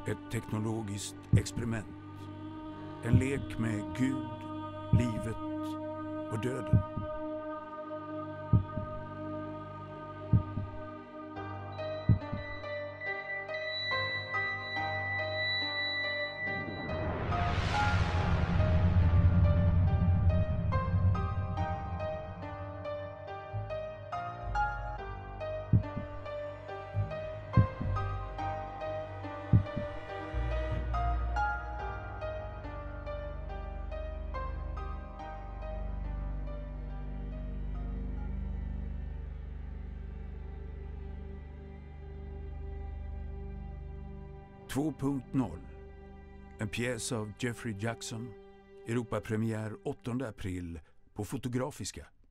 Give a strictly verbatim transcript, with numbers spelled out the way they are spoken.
Ett teknologiskt experiment. En lek med Gud, livet och döden. två punkt noll. En pjäs av Jeffrey Jackson. Europapremiär åttonde april på Fotografiska.